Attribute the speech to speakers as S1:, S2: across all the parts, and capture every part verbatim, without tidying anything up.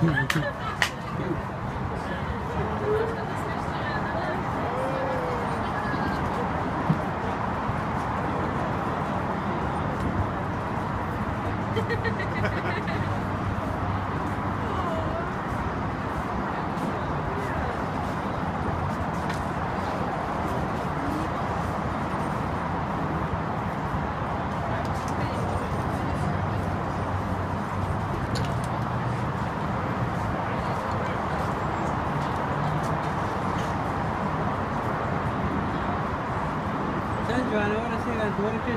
S1: Joanna, ahora sí, la tuve que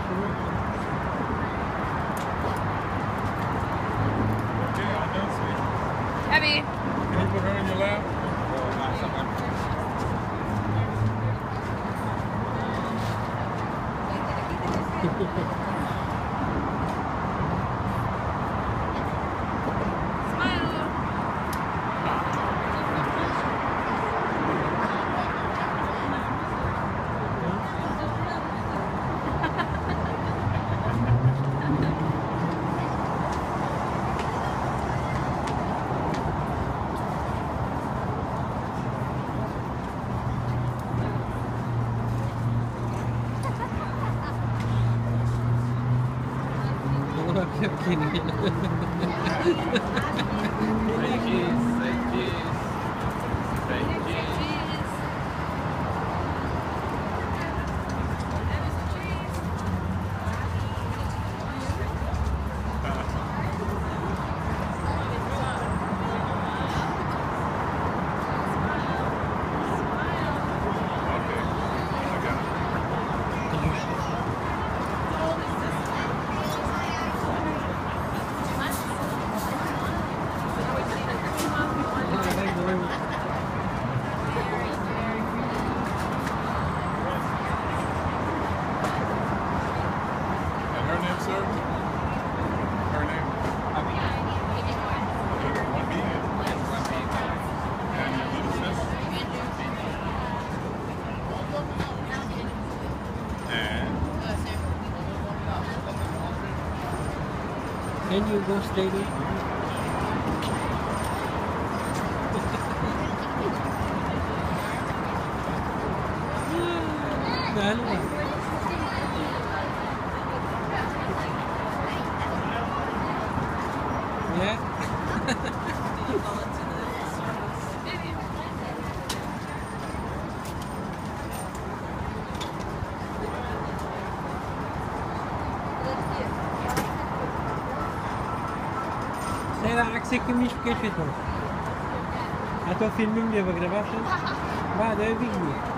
S2: Heavy.
S3: Can you put her in your lap?
S1: Say cheese, say cheese, say cheese. Can you go stay there? Dahil ba? Yeah? Sei lá, que sei que me esqueci, então. A tua filminha, vai gravar, sim? Vai, deve vir.